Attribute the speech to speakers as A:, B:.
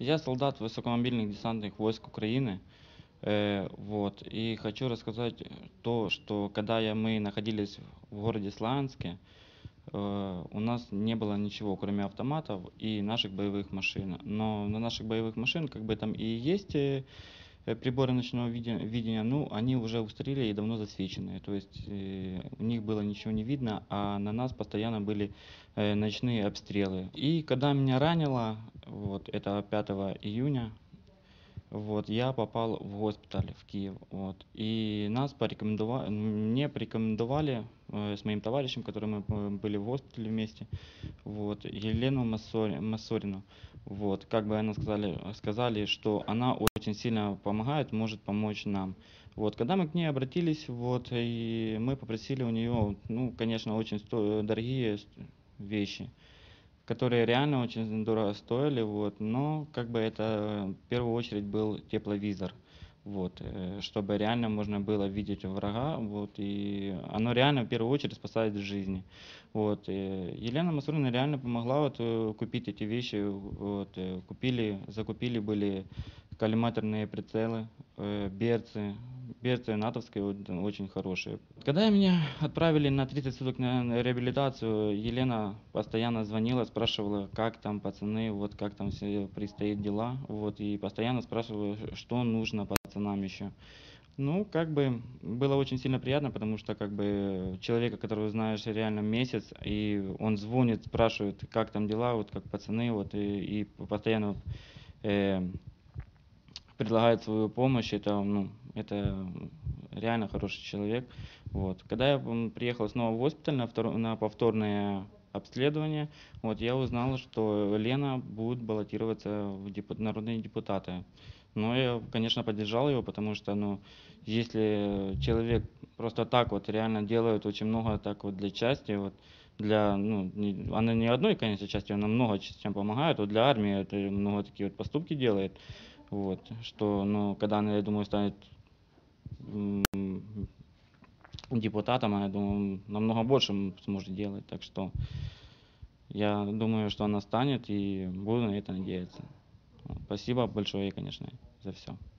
A: Я солдат высокомобильных десантных войск Украины. Вот. И хочу рассказать то, что когда мы находились в городе Славянске, у нас не было ничего, кроме автоматов и наших боевых машин. Но на наших боевых машин как бы там и есть приборы ночного видения, ну, они уже устарели и давно засвечены. То есть у них было ничего не видно, а на нас постоянно были ночные обстрелы. И когда меня ранило, вот это 5 июня, вот, я попал в госпиталь в Киев. Вот, и мне порекомендовали с моим товарищем, которым мы были в госпитале вместе, вот, Елену Массорину. Вот, как бы она сказали, что она очень сильно помогает, может помочь нам. Вот, когда мы к ней обратились, вот, и мы попросили у нее, ну, конечно, очень дорогие вещи, которые реально очень дорого стоили, вот, но как бы это в первую очередь был тепловизор, вот, чтобы реально можно было видеть врага, вот, и оно реально в первую очередь спасает жизни, вот. Елена Масурина реально помогла вот купить эти вещи, вот, закупили были коллиматорные прицелы, берцы натовские вот, очень хорошие. Когда меня отправили на 30 суток на реабилитацию, Елена постоянно звонила, спрашивала, как там пацаны, вот как там все предстоят дела, вот, и постоянно спрашивала, что нужно пацанам еще. Ну, как бы было очень сильно приятно, потому что как бы человека, которого знаешь реально месяц, и он звонит, спрашивает, как там дела, вот как пацаны, вот, и постоянно э, предлагает свою помощь, это, ну, это реально хороший человек. Вот. Когда я приехал снова в госпиталь на повторное обследование, вот, я узнал, что Лена будет баллотироваться в народные депутаты. Но я, конечно, поддержал его, потому что, ну, если человек просто так вот реально делает очень много так вот для части, вот, для, ну, она не одной, конечно, части, она много чем помогает, вот для армии это много такие вот поступки делает, вот, что, ну, когда она, я думаю, станет депутатом, она, я думаю, намного больше сможет делать. Так что я думаю, что она станет и буду на это надеяться. Спасибо большое, конечно, за все.